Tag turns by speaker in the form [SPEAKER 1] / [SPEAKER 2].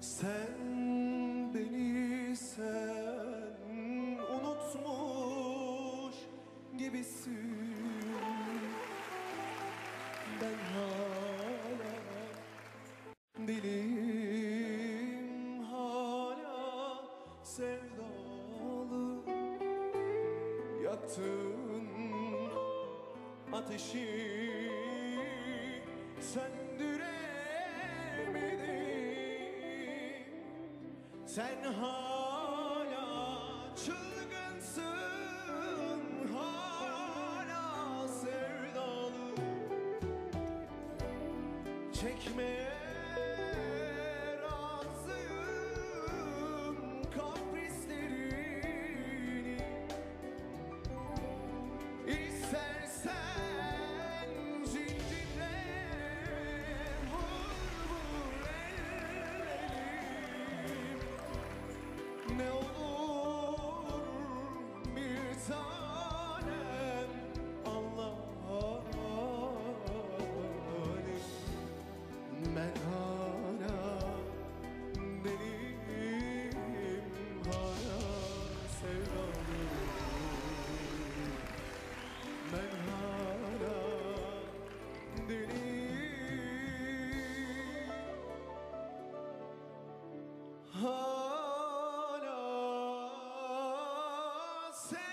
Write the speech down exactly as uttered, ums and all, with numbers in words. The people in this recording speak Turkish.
[SPEAKER 1] Sen beni sen unutmuş gibisin. Ben hala dilim hala sevdalı. Yaktın ateşi söndüremedim. Sen hala çılgınsın, hala sevdalı. Çekmeye razıyım kaprislerini. İstersen zincirle vur vur ellerim. Ne olur bir tanem anla halim. Ben hala deliyim, hala sevdalıyım. Ben hala deliyim, hala sevdalıyım.